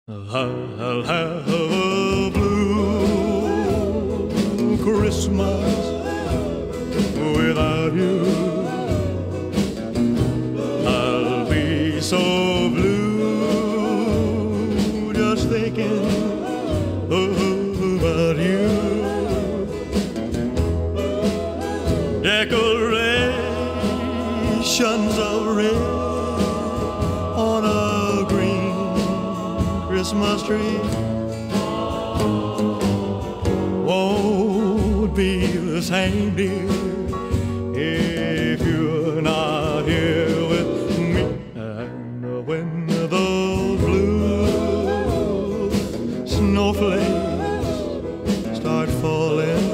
I'll have a blue Christmas without you. I'll be so blue just thinking about you. Decorations of red on a green Christmas tree won't be the same, dear, if you're not here with me. And when those blue snowflakes start falling,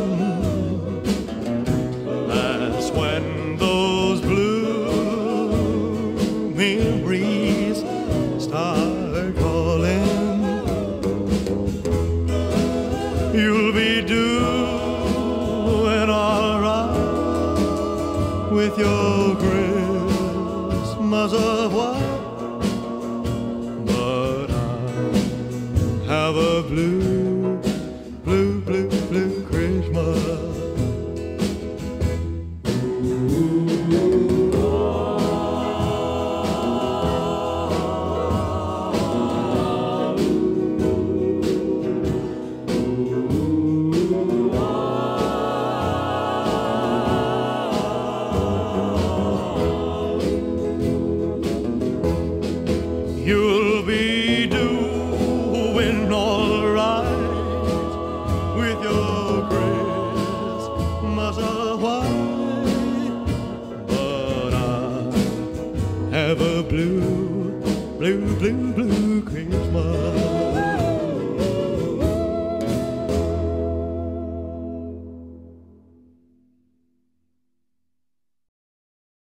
that's when those blue memories start calling. You'll be doing all right with your Christmas of white, but I have a blue, blue, blue, blue Christmas. You'll be doing all right with your Christmas of white, but I have a blue, blue, blue, blue Christmas.